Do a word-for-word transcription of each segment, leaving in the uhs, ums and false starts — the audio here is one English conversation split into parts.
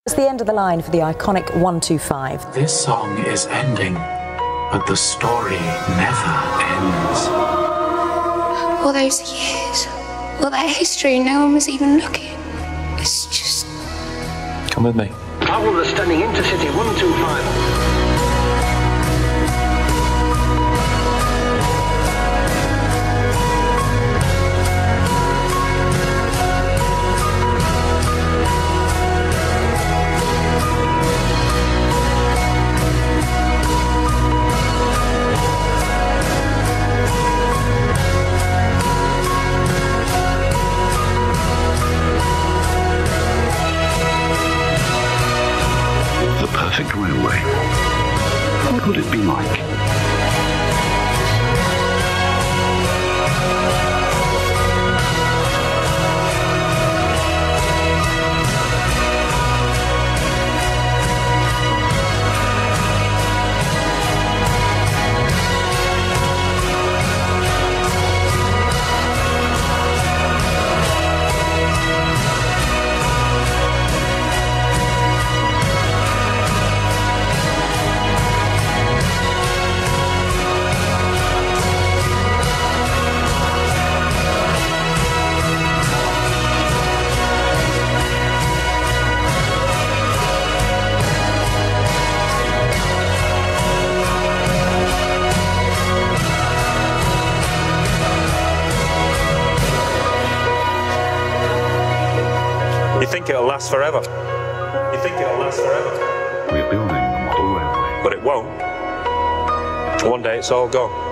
It's the end of the line for the iconic one two five. This song is ending, but the story never ends. All those years, all that history, no one was even looking. It's just... Come with me. How will the stunning Intercity one two five... perfect railway. What would it be like? You think it'll last forever. You think it'll last forever. We're building the model railway. But it won't. One day it's all gone.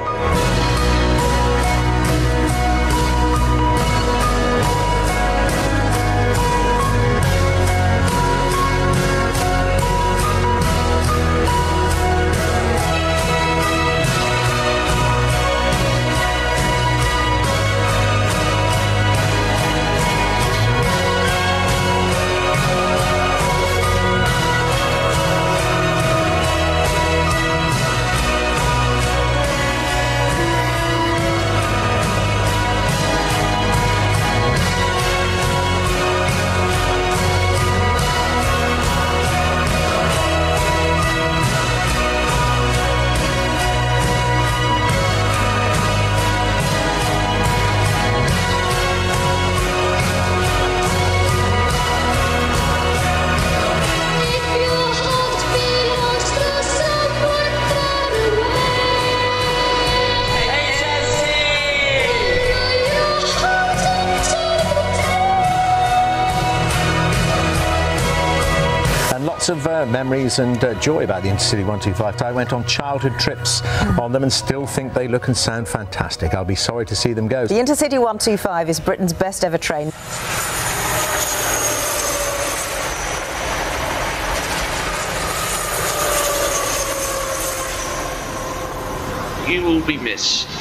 Lots of uh, memories and uh, joy about the Intercity one two five. I went on childhood trips on them and still think they look and sound fantastic. I'll be sorry to see them go. The Intercity one two five is Britain's best ever train. You will be missed.